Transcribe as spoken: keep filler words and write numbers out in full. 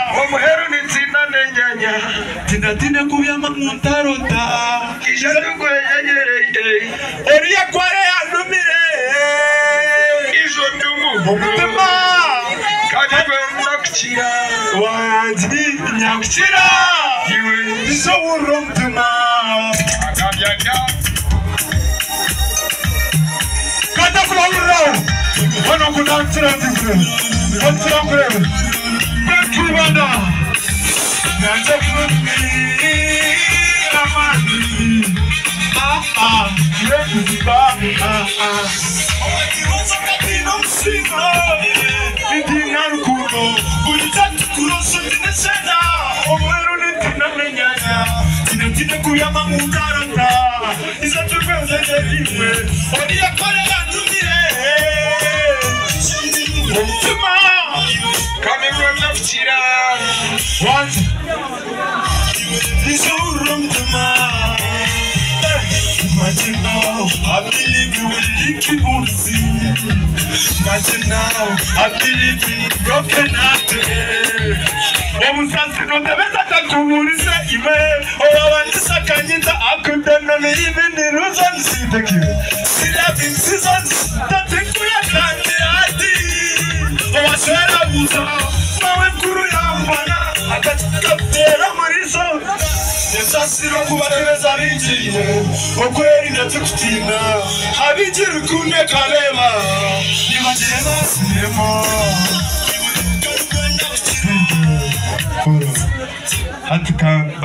Omuheru ni tina nenyanya tina tina kubyama muntarota Ijadugo yenyereye Oriya kware yanumire Ijo ndumu Umutima Kandi kwenda kukira Wanjye nyakukira Iwe Izo urumtima Akabyaka Kata kulawura Wano kudansira zikure Wansira kure Bekibanda Nyanza kuri Amani Ah ah Yekuziba Ah ah Owakiroza katino msino Niti narukuno Ulitatu kurosu ndinesena Omweru niti namenyanya Tina tina kuyama mundarata Isa tupeza jeliwe Oriya kore yanumire Umutima Kami kwenda kukira Wanzi Izo urumtima Imagine now, I believe you will lick it on the sea. Imagine now, I believe in broken hearted. Omusansi no tebeza takuburise ime. Owawandisa kanyita akudana me even the reason see the kid. See loving seasons, tatekuya kandi adi. Owaswera buza, mawe kuru ya mbana. Akatukaptera mariso. Nesasiro kubatereza binjiriye okweri ndatukutina abigira ukunde kalema nibagire basiremo Ati